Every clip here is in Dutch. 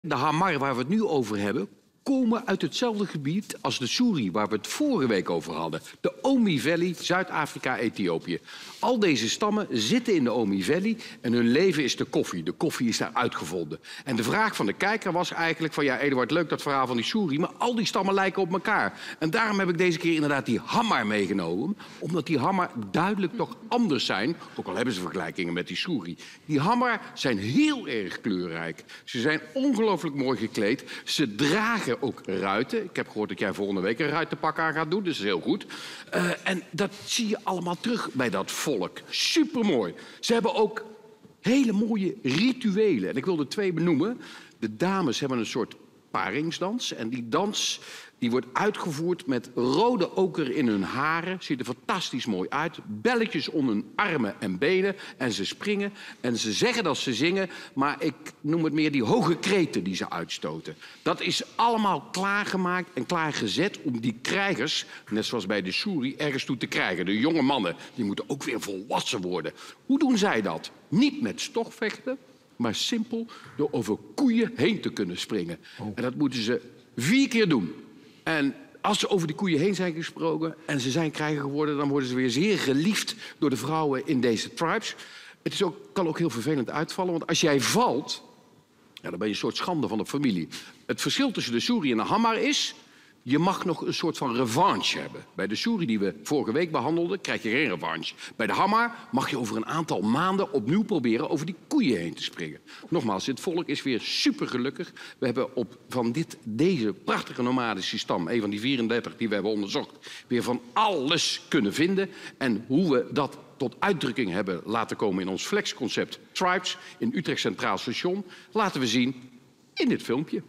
De hamar waar we het nu over hebben, komen uit hetzelfde gebied als de suri waar we het vorige week over hadden. De Omi Valley, Zuid-Afrika, Ethiopië. Al deze stammen zitten in de Omi Valley en hun leven is de koffie. De koffie is daar uitgevonden. En de vraag van de kijker was eigenlijk van... ja, Eduard, leuk dat verhaal van die suri, maar al die stammen lijken op elkaar. En daarom heb ik deze keer inderdaad die hamar meegenomen. Omdat die hamar duidelijk toch anders zijn. Ook al hebben ze vergelijkingen met die suri. Die hamar zijn heel erg kleurrijk. Ze zijn ongelooflijk mooi gekleed. Ze dragen ook ruiten. Ik heb gehoord dat jij volgende week een ruitenpak aan gaat doen, dus dat is heel goed. En dat zie je allemaal terug bij dat volk. Supermooi. Ze hebben ook hele mooie rituelen. En ik wil er twee benoemen. De dames hebben een soort paringsdans. En die dans die wordt uitgevoerd met rode oker in hun haren. Ziet er fantastisch mooi uit. Belletjes om hun armen en benen. En ze springen. En ze zeggen dat ze zingen. Maar ik noem het meer die hoge kreten die ze uitstoten. Dat is allemaal klaargemaakt en klaargezet om die krijgers, net zoals bij de suri, ergens toe te krijgen. De jonge mannen, die moeten ook weer volwassen worden. Hoe doen zij dat? Niet met stokvechten, maar simpel door over koeien heen te kunnen springen. En dat moeten ze 4 keer doen. En als ze over die koeien heen zijn gesproken en ze zijn krijger geworden, dan worden ze weer zeer geliefd door de vrouwen in deze tribes. Het is kan ook heel vervelend uitvallen, want als jij valt, ja, dan ben je een soort schande van de familie. Het verschil tussen de suri en de hamar is, je mag nog een soort van revanche hebben. Bij de suri die we vorige week behandelden, krijg je geen revanche. Bij de hamar mag je over een aantal maanden opnieuw proberen over die koeien heen te springen. Nogmaals, dit volk is weer super gelukkig. We hebben van deze prachtige nomadische stam, een van die 34 die we hebben onderzocht, weer van alles kunnen vinden. En hoe we dat tot uitdrukking hebben laten komen in ons flexconcept Tribes in Utrecht Centraal Station, laten we zien in dit filmpje.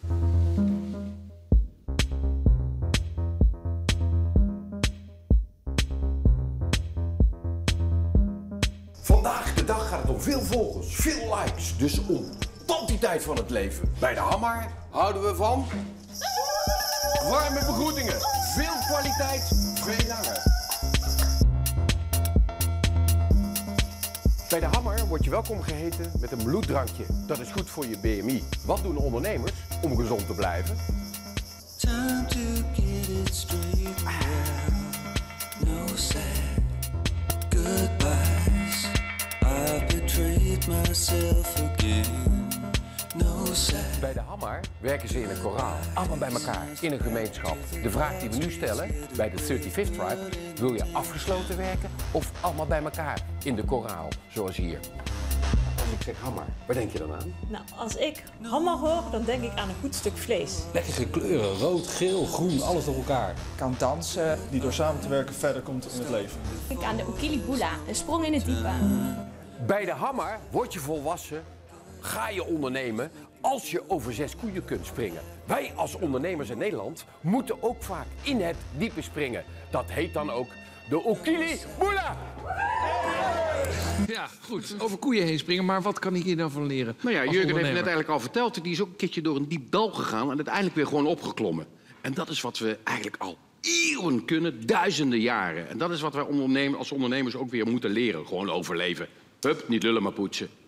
Vandaag de dag gaat het om veel volgers, veel likes, dus om kwantiteit van het leven. Bij de hamar houden we van warme begroetingen, veel kwaliteit, veel langer. Bij de hamar word je welkom geheten met een bloeddrankje. Dat is goed voor je BMI. Wat doen ondernemers om gezond te blijven? Time to get it straight now. No sad goodbyes. I've betrayed myself again. No sad. Bij de hamar werken ze in een koraal. Allemaal bij elkaar, in een gemeenschap. De vraag die we nu stellen bij de 35th Tribe: wil je afgesloten werken of allemaal bij elkaar in de koraal, zoals hier? Als ik zeg hamar, waar denk je dan aan? Nou, als ik hamar hoor, dan denk ik aan een goed stuk vlees. Lekkere kleuren, rood, geel, groen, alles door elkaar. Ik kan dansen, die door samen te werken verder komt in het leven. Ik denk aan de Ukili-Bula, een sprong in het diepe. Bij de hamar word je volwassen, ga je ondernemen als je over 6 koeien kunt springen. Wij als ondernemers in Nederland moeten ook vaak in het diepe springen. Dat heet dan ook de Ukili-Bula. Ja, goed. Over koeien heen springen, maar wat kan ik hier dan van leren? Nou ja, Jurgen heeft net eigenlijk al verteld. Die is ook een keertje door een diep dal gegaan en uiteindelijk weer gewoon opgeklommen. En dat is wat we eigenlijk al eeuwen kunnen, duizenden jaren. En dat is wat wij als ondernemers ook weer moeten leren. Gewoon overleven. Hup, niet lullen maar poetsen.